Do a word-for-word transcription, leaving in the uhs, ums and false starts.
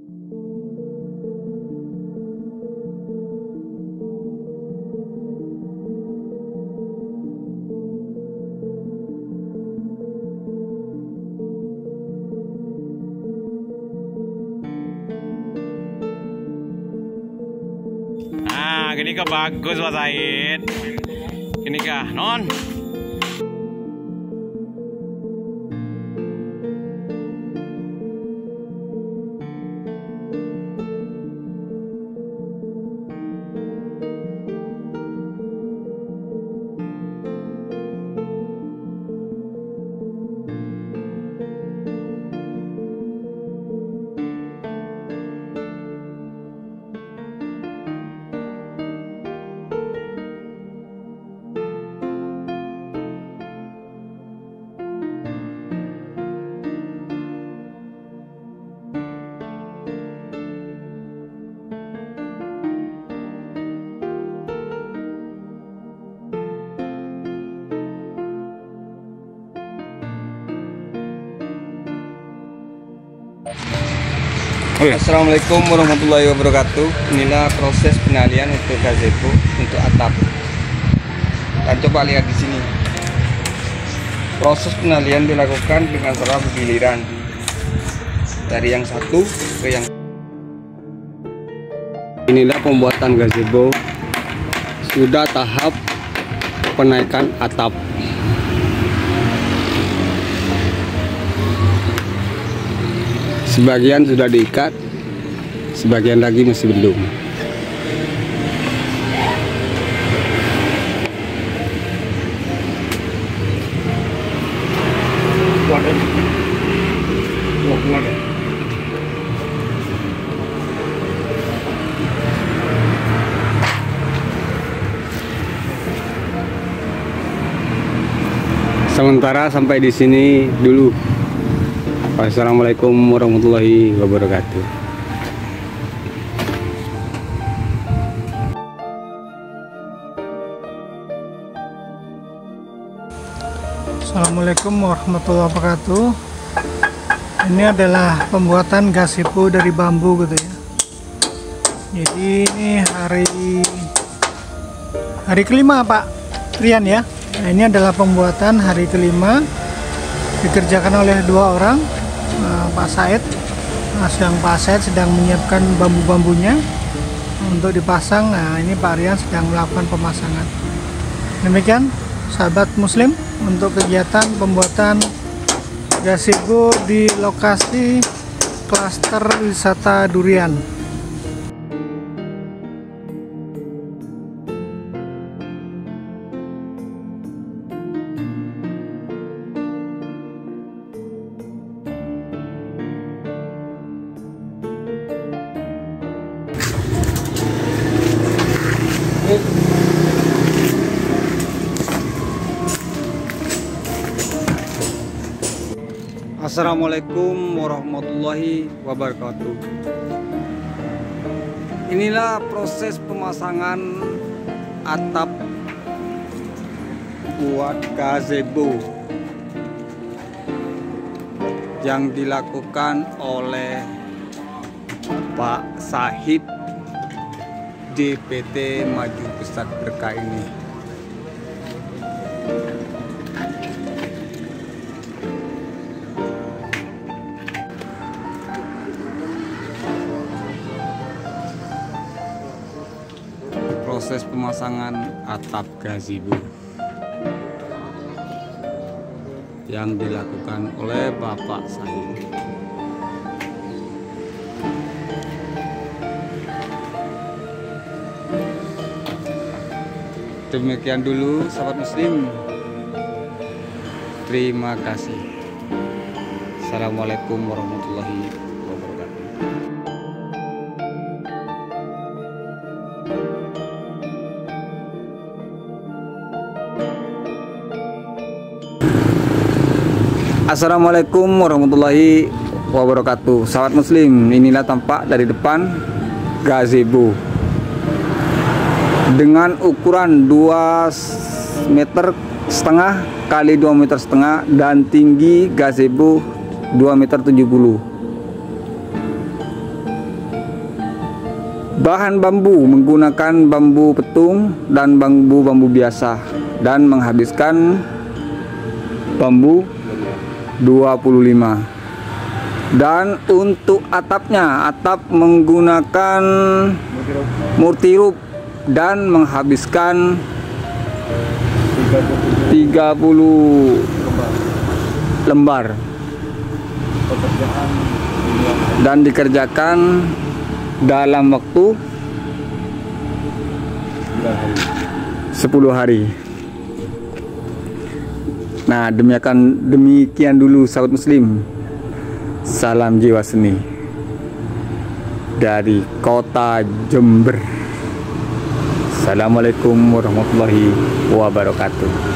Nah, gini kah bagus Pak Said. Ini kah non? Assalamualaikum warahmatullahi wabarakatuh. Inilah proses pengalian untuk gazebo untuk atap. Dan coba lihat di sini. Proses pengalian dilakukan dengan cara bergiliran dari yang satu ke yang. Inilah pembuatan gazebo sudah tahap penaikan atap. Sebagian sudah diikat, sebagian lagi masih belum. Sementara sampai di sini dulu. Wassalamualaikum warahmatullahi wabarakatuh. Assalamualaikum warahmatullahi wabarakatuh. Ini adalah pembuatan gazebo dari bambu gitu ya. Jadi ini hari hari kelima Pak Rian ya. Nah, ini adalah pembuatan hari kelima, dikerjakan oleh dua orang. Pak Said, nah, sedang Pak Said sedang menyiapkan bambu-bambunya untuk dipasang. Nah, ini Pak Rian sedang melakukan pemasangan. Demikian sahabat muslim untuk kegiatan pembuatan gazebo di lokasi klaster wisata durian. Assalamualaikum warahmatullahi wabarakatuh. Inilah proses pemasangan atap buat gazebo yang dilakukan oleh Pak Sahib D P T Maju Pesat Berkah ini. Proses pemasangan atap gazebo yang dilakukan oleh Bapak Sahib. Demikian dulu sahabat muslim. Terima kasih. Assalamualaikum warahmatullahi wabarakatuh. Assalamualaikum warahmatullahi wabarakatuh. Sahabat muslim, inilah tampak dari depan gazebo dengan ukuran dua meter setengah kali dua meter setengah dan tinggi gazebo dua meter tujuh puluh. Bahan bambu menggunakan bambu petung dan bambu-bambu biasa, dan menghabiskan bambu dua puluh lima. Dan untuk atapnya, atap menggunakan murtirup dan menghabiskan tiga puluh lembar, dan dikerjakan dalam waktu sepuluh hari. Nah, demikian demikian dulu sahabat muslim. Salam jiwa seni dari kota Jember. Assalamualaikum warahmatullahi wabarakatuh.